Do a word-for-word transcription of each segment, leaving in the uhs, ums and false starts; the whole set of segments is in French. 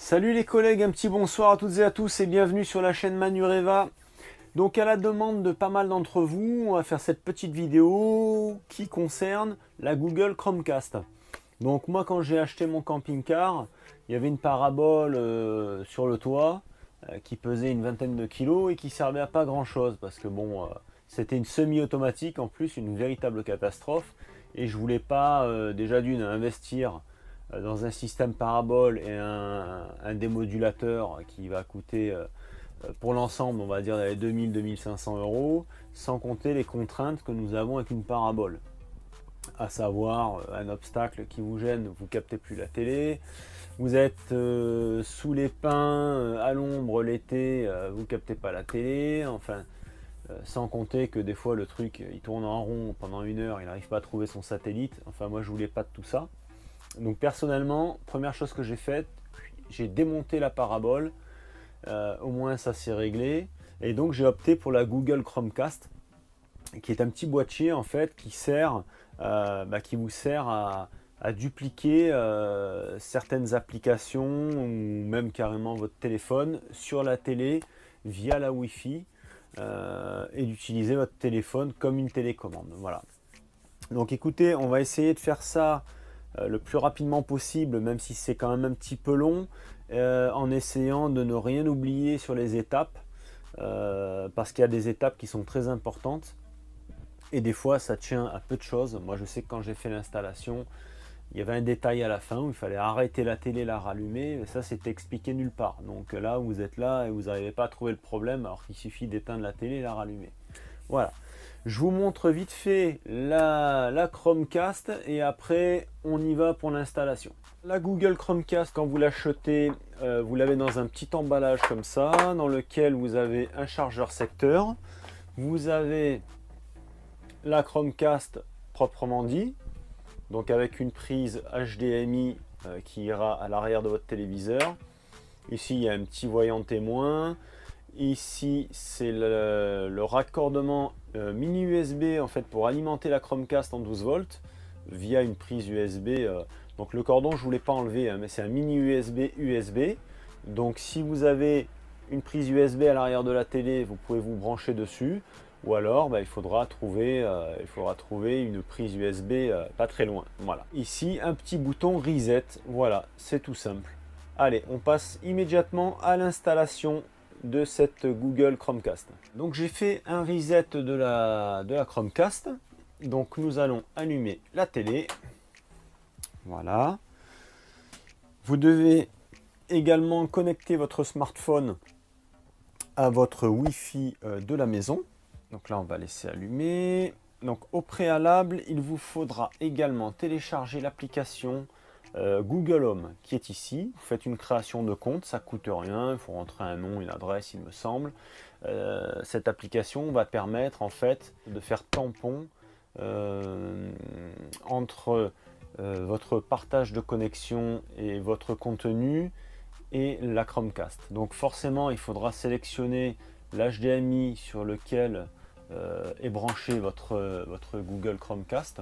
Salut les collègues, un petit bonsoir à toutes et à tous et bienvenue sur la chaîne Manureva. Donc à la demande de pas mal d'entre vous, on va faire cette petite vidéo qui concerne la Google Chromecast. Donc moi quand j'ai acheté mon camping-car, il y avait une parabole euh, sur le toit euh, qui pesait une vingtaine de kilos et qui servait à pas grand chose parce que bon, euh, c'était une semi-automatique en plus, une véritable catastrophe et je voulais pas euh, déjà d'une investir dans un système parabole et un, un démodulateur qui va coûter euh, pour l'ensemble on va dire les deux mille à deux mille cinq cents euros, sans compter les contraintes que nous avons avec une parabole, à savoir un obstacle qui vous gêne, vous captez plus la télé, vous êtes euh, sous les pins euh, à l'ombre l'été, euh, vous captez pas la télé, enfin euh, sans compter que des fois le truc il tourne en rond pendant une heure, il n'arrive pas à trouver son satellite. Enfin moi je voulais pas de tout ça. Donc personnellement, première chose que j'ai faite, j'ai démonté la parabole, euh, au moins ça s'est réglé, et donc j'ai opté pour la Google Chromecast, qui est un petit boîtier en fait qui sert, euh, bah, qui vous sert à, à dupliquer euh, certaines applications ou même carrément votre téléphone sur la télé via la Wi-Fi euh, et d'utiliser votre téléphone comme une télécommande. Voilà. Donc écoutez, on va essayer de faire ça le plus rapidement possible, même si c'est quand même un petit peu long, euh, en essayant de ne rien oublier sur les étapes, euh, parce qu'il y a des étapes qui sont très importantes et des fois ça tient à peu de choses. Moi je sais que quand j'ai fait l'installation, il y avait un détail à la fin où il fallait arrêter la télé, la rallumer, mais ça c'était expliqué nulle part. Donc là vous êtes là et vous n'arrivez pas à trouver le problème alors qu'il suffit d'éteindre la télé et la rallumer. Voilà. Je vous montre vite fait la, la Chromecast et après on y va pour l'installation. La Google Chromecast, quand vous l'achetez, euh, vous l'avez dans un petit emballage comme ça, dans lequel vous avez un chargeur secteur. Vous avez la Chromecast proprement dit, donc avec une prise H D M I euh, qui ira à l'arrière de votre téléviseur. Ici il y a un petit voyant témoin. Ici c'est le, le raccordement euh, mini U S B en fait pour alimenter la Chromecast en douze volts via une prise U S B. Euh, donc le cordon je ne voulais pas enlever, hein, mais c'est un mini U S B U S B. Donc si vous avez une prise U S B à l'arrière de la télé, vous pouvez vous brancher dessus. Ou alors bah, il, faudra trouver, euh, il faudra trouver une prise U S B euh, pas très loin. Voilà. Ici un petit bouton reset. Voilà, c'est tout simple. Allez, on passe immédiatement à l'installation de cette Google Chromecast. Donc j'ai fait un reset de la, de la Chromecast. Donc nous allons allumer la télé. Voilà. Vous devez également connecter votre smartphone à votre Wi-Fi de la maison. Donc là on va laisser allumer. Donc au préalable, il vous faudra également télécharger l'application Euh, Google Home qui est ici. Vous faites une création de compte, ça coûte rien, il faut rentrer un nom, une adresse il me semble. Euh, cette application va permettre en fait de faire tampon euh, entre euh, votre partage de connexion et votre contenu et la Chromecast. Donc forcément il faudra sélectionner l'H D M I sur lequel euh, est branché votre, votre Google Chromecast.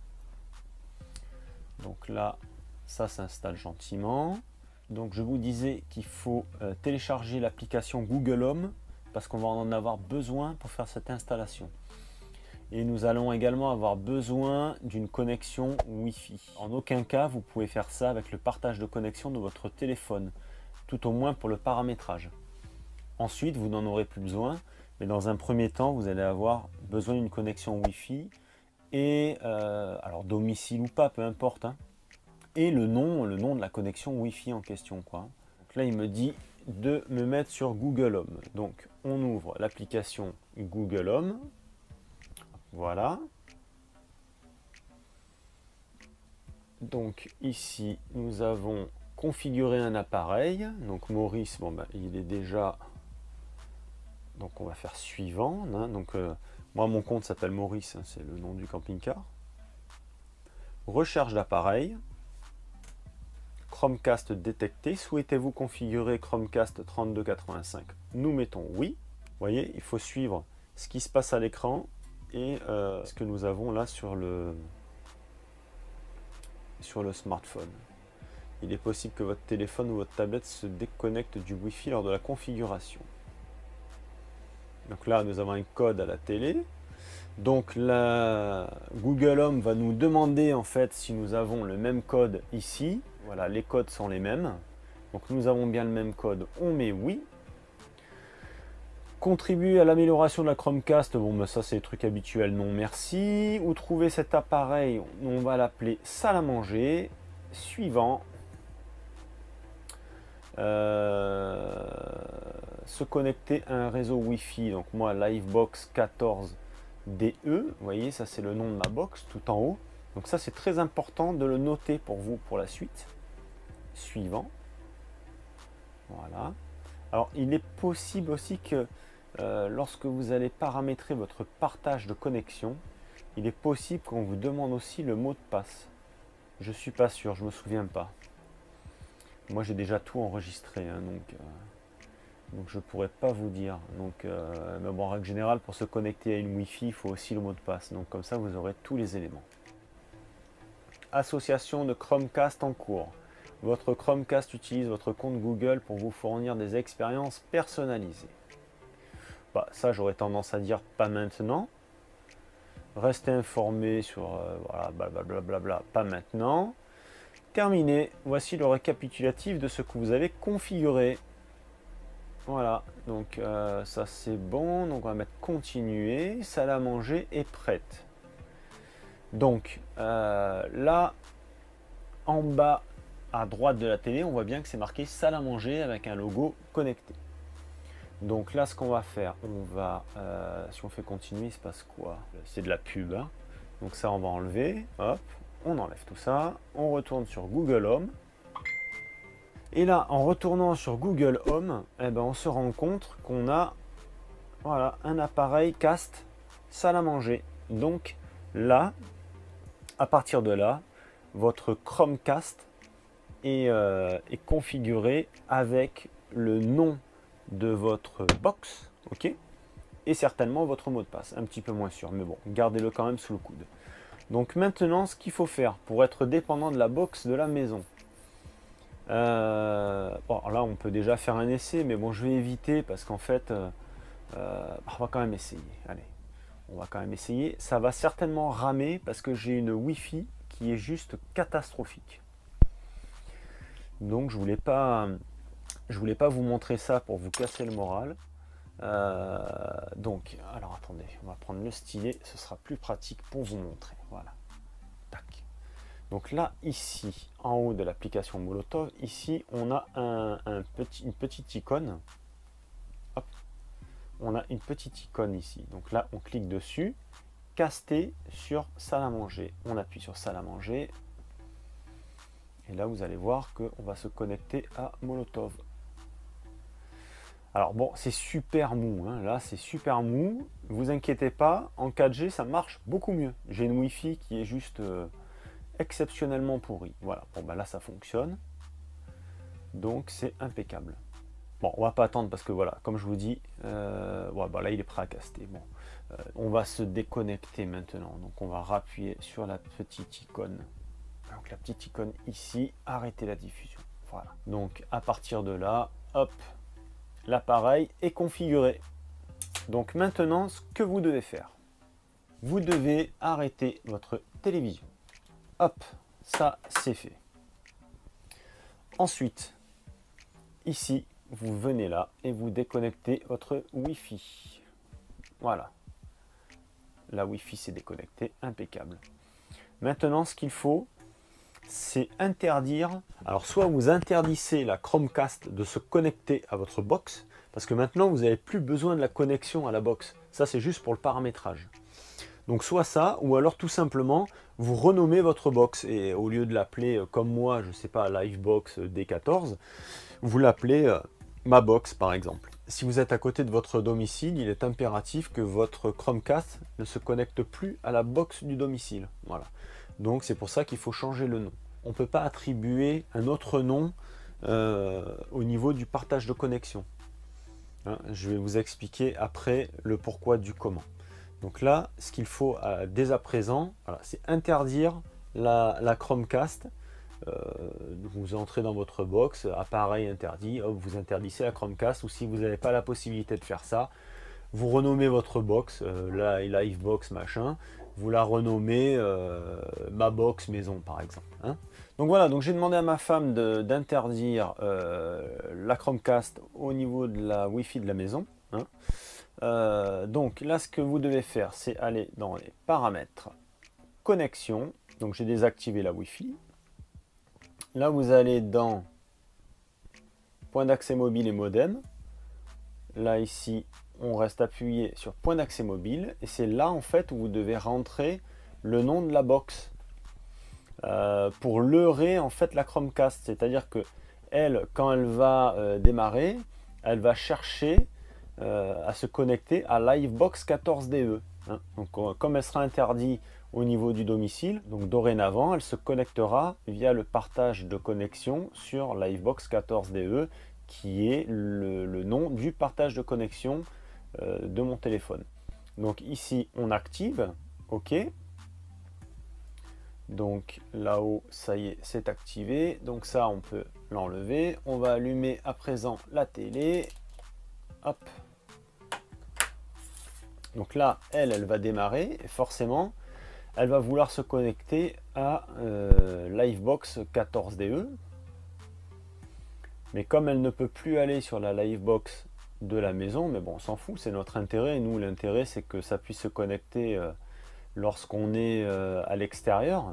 Donc là ça s'installe gentiment. Donc je vous disais qu'il faut euh, télécharger l'application Google Home parce qu'on va en avoir besoin pour faire cette installation. Et nous allons également avoir besoin d'une connexion Wi-Fi. En aucun cas vous pouvez faire ça avec le partage de connexion de votre téléphone, tout au moins pour le paramétrage. Ensuite vous n'en aurez plus besoin, mais dans un premier temps vous allez avoir besoin d'une connexion Wi-Fi et euh, alors domicile ou pas, peu importe, hein, et le nom, le nom de la connexion Wi-Fi en question, quoi. Donc là, il me dit de me mettre sur Google Home. Donc, on ouvre l'application Google Home. Voilà. Donc ici, nous avons configuré un appareil. Donc Maurice, bon ben, il est déjà. Donc on va faire suivant. Hein. Donc euh, moi, mon compte s'appelle Maurice, hein, c'est le nom du camping-car. Recherche d'appareil. Chromecast détecté. Souhaitez-vous configurer Chromecast trente-deux quatre-vingt-cinq? Nous mettons oui. Vous voyez, il faut suivre ce qui se passe à l'écran et euh, ce que nous avons là sur le, sur le smartphone. il est possible que votre téléphone ou votre tablette se déconnecte du Wi-Fi lors de la configuration. Donc là, nous avons un code à la télé. Donc la Google Home va nous demander en fait si nous avons le même code ici. Voilà, les codes sont les mêmes. Donc nous avons bien le même code, on met oui. Contribuer à l'amélioration de la Chromecast, bon ben ça c'est les trucs habituels, non merci. Où trouver cet appareil, on va l'appeler salle à manger. Suivant. Euh, se connecter à un réseau Wi-Fi, donc moi Livebox quatorze D E, vous voyez ça c'est le nom de ma box tout en haut, donc ça c'est très important de le noter pour vous pour la suite. Suivant. Voilà. Alors il est possible aussi que euh, lorsque vous allez paramétrer votre partage de connexion, il est possible qu'on vous demande aussi le mot de passe. Je suis pas sûr, je me souviens pas. Moi j'ai déjà tout enregistré, hein, donc, euh, donc je pourrais pas vous dire. Donc, euh, mais bon, en règle générale, pour se connecter à une Wi-Fi, il faut aussi le mot de passe. Donc comme ça, vous aurez tous les éléments. Association de Chromecast en cours. Votre Chromecast utilise votre compte Google pour vous fournir des expériences personnalisées. Bah, ça, j'aurais tendance à dire pas maintenant. Restez informé sur euh, voilà, blablabla, bla, bla, pas maintenant. Terminé, voici le récapitulatif de ce que vous avez configuré. Voilà, donc euh, ça c'est bon, donc on va mettre continuer, salle à manger est prête. Donc euh, là, en bas à droite de la télé, on voit bien que c'est marqué salle à manger avec un logo connecté. Donc là, ce qu'on va faire, on va, euh, si on fait continuer, il se passe quoi? C'est de la pub, hein. Donc ça on va enlever, hop. On enlève tout ça, on retourne sur Google Home. Et là, en retournant sur Google Home, eh ben, on se rend compte qu'on a voilà, un appareil Cast salle à manger. Donc là, à partir de là, votre Chromecast est, euh, est configuré avec le nom de votre box, ok, et certainement votre mot de passe. Un petit peu moins sûr, mais bon, gardez-le quand même sous le coude. Donc maintenant, ce qu'il faut faire pour être dépendant de la box de la maison. Euh, bon, là, on peut déjà faire un essai, mais bon, je vais éviter parce qu'en fait, euh, euh, on va quand même essayer. Allez, on va quand même essayer. Ça va certainement ramer parce que j'ai une Wi-Fi qui est juste catastrophique. Donc, je voulais pas, je voulais pas vous montrer ça pour vous casser le moral. Euh, donc, alors attendez, on va prendre le stylet, ce sera plus pratique pour vous montrer. Voilà. Tac. Donc là, ici, en haut de l'application Molotov, ici, on a un, un petit, une petite icône. Hop. On a une petite icône ici. Donc là, on clique dessus, caster sur salle à manger. On appuie sur salle à manger. Et là, vous allez voir qu'on va se connecter à Molotov. Alors bon, c'est super mou, hein. Là c'est super mou, vous inquiétez pas, en quatre G ça marche beaucoup mieux. J'ai une Wi-Fi qui est juste euh, exceptionnellement pourrie. Voilà, bon bah là ça fonctionne, donc c'est impeccable. Bon, on va pas attendre parce que voilà, comme je vous dis, euh, ouais, bah là il est prêt à caster. Bon, euh, on va se déconnecter maintenant, donc on va rappuyer sur la petite icône. Donc la petite icône ici, arrêter la diffusion. Voilà, donc à partir de là, hop, l'appareil est configuré. Donc maintenant, ce que vous devez faire, vous devez arrêter votre télévision. Hop, ça c'est fait. Ensuite, ici, vous venez là et vous déconnectez votre Wi-Fi. Voilà. La Wi-Fi s'est déconnectée, impeccable. Maintenant, ce qu'il faut, c'est interdire. Alors, soit vous interdisez la Chromecast de se connecter à votre box, parce que maintenant, vous n'avez plus besoin de la connexion à la box. Ça, c'est juste pour le paramétrage. Donc, soit ça, ou alors tout simplement, vous renommez votre box. Et au lieu de l'appeler, comme moi, je ne sais pas, Livebox D quatorze, vous l'appelez euh, ma box, par exemple. Si vous êtes à côté de votre domicile, il est impératif que votre Chromecast ne se connecte plus à la box du domicile. Voilà. Donc c'est pour ça qu'il faut changer le nom. On ne peut pas attribuer un autre nom euh, au niveau du partage de connexion. Hein, je vais vous expliquer après le pourquoi du comment. Donc là, ce qu'il faut euh, dès à présent, voilà, c'est interdire la, la Chromecast Euh, vous entrez dans votre box, appareil interdit, hop, vous interdissez la Chromecast, ou si vous n'avez pas la possibilité de faire ça, vous renommez votre box, euh, la Livebox machin, vous la renommez euh, ma box maison par exemple. Hein. Donc voilà, donc j'ai demandé à ma femme d'interdire euh, la Chromecast au niveau de la Wi-Fi de la maison. Hein. Euh, donc là, ce que vous devez faire, c'est aller dans les paramètres, connexion. Donc j'ai désactivé la Wi-Fi. Là, vous allez dans point d'accès mobile et modem. Là, ici, on reste appuyé sur point d'accès mobile. Et c'est là, en fait, où vous devez rentrer le nom de la box. Euh, pour leurrer, en fait, la Chromecast. C'est-à-dire que elle, quand elle va euh, démarrer, elle va chercher euh, à se connecter à Livebox quatorze D E. Hein. Donc, euh, comme elle sera interdite au niveau du domicile, donc dorénavant, elle se connectera via le partage de connexion sur Livebox quatorze D E, qui est le, le nom du partage de connexion euh, de mon téléphone. Donc ici, on active, OK. Donc là-haut, ça y est, c'est activé. Donc ça, on peut l'enlever. On va allumer à présent la télé. Hop. Donc là, elle, elle va démarrer, et forcément, elle va vouloir se connecter à euh, Livebox quatorze D E. Mais comme elle ne peut plus aller sur la Livebox de la maison, mais bon, on s'en fout, c'est notre intérêt. Et nous, l'intérêt, c'est que ça puisse se connecter euh, lorsqu'on est euh, à l'extérieur.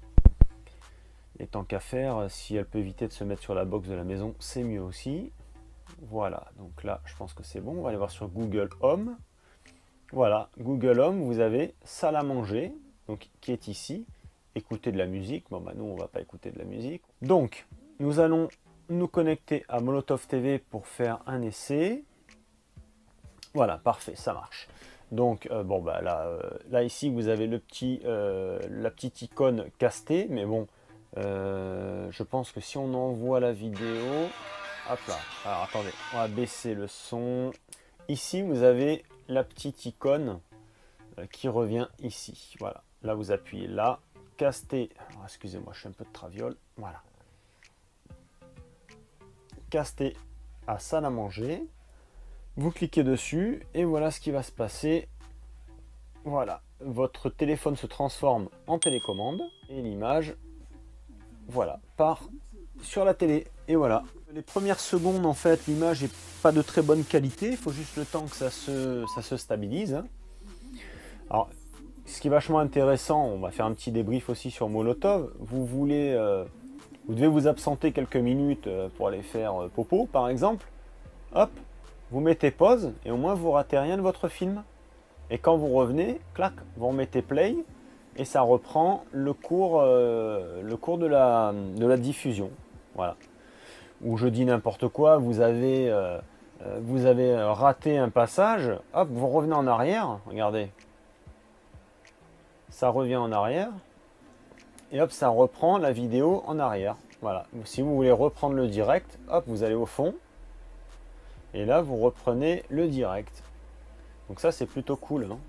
Et tant qu'à faire, si elle peut éviter de se mettre sur la box de la maison, c'est mieux aussi. Voilà, donc là, je pense que c'est bon. On va aller voir sur Google Home. Voilà, Google Home, vous avez salle à manger, donc qui est ici. Écouter de la musique. Bon, bah nous, on va pas écouter de la musique. Donc, nous allons nous connecter à Molotov T V pour faire un essai. Voilà, parfait, ça marche. Donc, euh, bon, bah là, euh, là, ici, vous avez le petit, euh, la petite icône castée, mais bon, euh, je pense que si on envoie la vidéo, hop là, alors attendez, on va baisser le son. Ici, vous avez la petite icône euh, qui revient ici. Voilà, là, vous appuyez là, caster, excusez-moi, je suis un peu de traviole, voilà. Caster à salle à manger. Vous cliquez dessus et voilà ce qui va se passer. Voilà, votre téléphone se transforme en télécommande et l'image, voilà, part sur la télé. Et voilà, les premières secondes, en fait, l'image n'est pas de très bonne qualité. Il faut juste le temps que ça se, ça se stabilise. Alors, ce qui est vachement intéressant, on va faire un petit débrief aussi sur Molotov. Vous voulez, euh, vous devez vous absenter quelques minutes pour aller faire euh, popo, par exemple. Hop, vous mettez pause et au moins vous ratez rien de votre film. Et quand vous revenez, clac, vous remettez play et ça reprend le cours, euh, le cours de, la, de la diffusion. Voilà. Ou je dis n'importe quoi, vous avez, euh, vous avez raté un passage, hop, vous revenez en arrière, regardez. Ça revient en arrière et hop, ça reprend la vidéo en arrière. Voilà. Si vous voulez reprendre le direct, hop, vous allez au fond. Et là, vous reprenez le direct. Donc ça, c'est plutôt cool. Hein.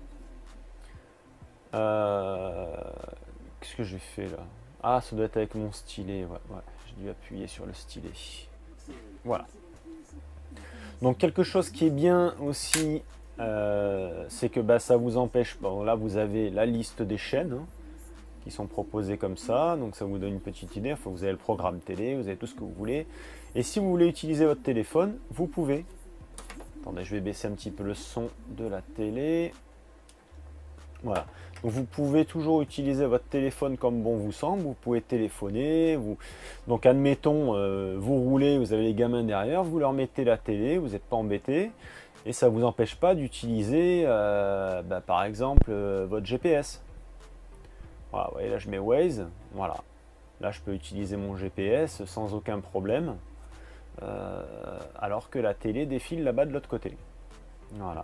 Euh... Qu'est-ce que j'ai fait là? Ah, ça doit être avec mon stylet. Ouais, ouais. J'ai dû appuyer sur le stylet. Voilà. Donc quelque chose qui est bien aussi, euh, c'est que bah, ça vous empêche. Bon, là, vous avez la liste des chaînes hein, qui sont proposées comme ça. Donc ça vous donne une petite idée. Enfin, vous avez le programme télé, vous avez tout ce que vous voulez. Et si vous voulez utiliser votre téléphone, vous pouvez. Attendez, je vais baisser un petit peu le son de la télé. Voilà. Donc vous pouvez toujours utiliser votre téléphone comme bon vous semble. Vous pouvez téléphoner. Vous... Donc admettons, euh, vous roulez, vous avez les gamins derrière, vous leur mettez la télé, vous n'êtes pas embêté. Et ça ne vous empêche pas d'utiliser, euh, bah, par exemple, euh, votre G P S. Voilà, vous voyez, là je mets Waze. Voilà. Là je peux utiliser mon G P S sans aucun problème. Euh, alors que la télé défile là-bas de l'autre côté. Voilà.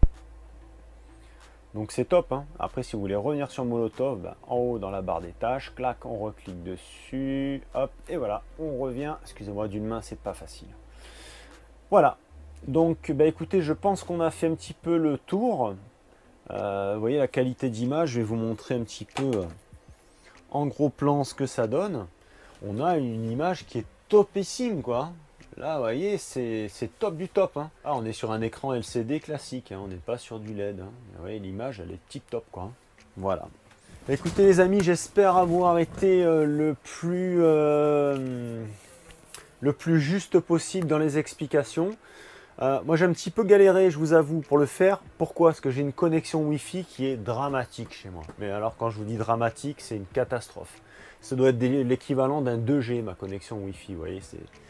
Donc c'est top. Hein. Après, si vous voulez revenir sur Molotov, ben, en haut dans la barre des tâches, clac, on reclique dessus, hop, et voilà, on revient. Excusez-moi, d'une main, c'est pas facile. Voilà. Donc, ben, écoutez, je pense qu'on a fait un petit peu le tour. Euh, vous voyez la qualité d'image, je vais vous montrer un petit peu en gros plan ce que ça donne. on a une image qui est topissime, quoi. Là, vous voyez, c'est top du top. Hein. Ah, on est sur un écran L C D classique, hein. On n'est pas sur du L E D. Hein. Vous voyez, l'image, elle est tip top, quoi. Voilà. Écoutez, les amis, j'espère avoir été euh, le plus euh, le plus juste possible dans les explications. Euh, moi, j'ai un petit peu galéré, je vous avoue, pour le faire. Pourquoi? Parce que j'ai une connexion Wi-Fi qui est dramatique chez moi. Mais alors, quand je vous dis dramatique, c'est une catastrophe. Ça doit être l'équivalent d'un deux G, ma connexion Wi-Fi. Vous voyez,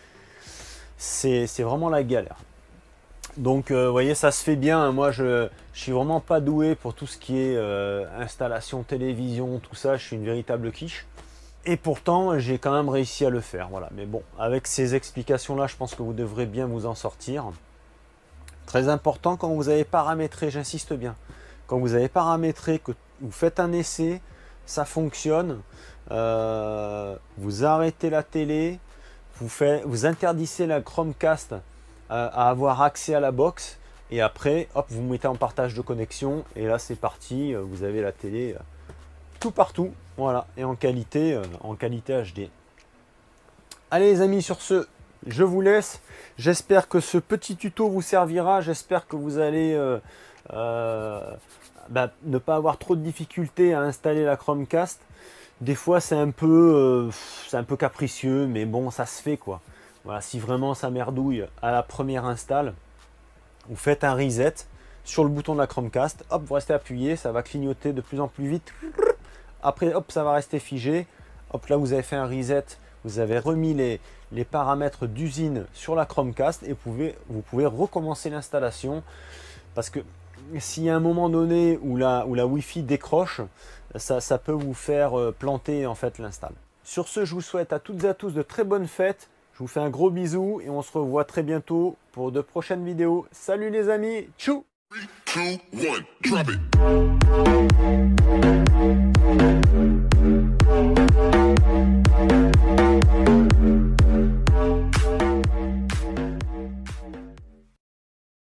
c'est c'est vraiment la galère. Donc, euh, vous voyez, ça se fait bien. Moi, je ne suis vraiment pas doué pour tout ce qui est euh, installation télévision, tout ça. Je suis une véritable quiche. Et pourtant, j'ai quand même réussi à le faire. Voilà. Mais bon, avec ces explications-là, je pense que vous devrez bien vous en sortir. Très important, quand vous avez paramétré, j'insiste bien, quand vous avez paramétré, que vous faites un essai, ça fonctionne, euh, vous arrêtez la télé, vous, fait, vous interdissez la Chromecast à, à avoir accès à la box, et après, hop, vous mettez en partage de connexion, et là c'est parti, vous avez la télé tout partout, voilà, et en qualité, en qualité H D. Allez les amis, sur ce, je vous laisse. J'espère que ce petit tuto vous servira. J'espère que vous allez euh, euh, bah, ne pas avoir trop de difficultés à installer la Chromecast. Des fois, c'est un peu, euh, c'est un peu capricieux, mais bon, ça se fait quoi. Voilà, si vraiment ça merdouille à la première install, vous faites un reset sur le bouton de la Chromecast. Hop, vous restez appuyé, ça va clignoter de plus en plus vite. Après, hop, ça va rester figé. Hop, là, vous avez fait un reset. Vous avez remis les, les paramètres d'usine sur la Chromecast et vous pouvez, vous pouvez recommencer l'installation, parce que s'il y a un moment donné où la, où la Wi-Fi décroche, ça, ça peut vous faire planter en fait l'install. Sur ce, je vous souhaite à toutes et à tous de très bonnes fêtes. Je vous fais un gros bisou et on se revoit très bientôt pour de prochaines vidéos. Salut les amis, tchou! three, two, one, drop it.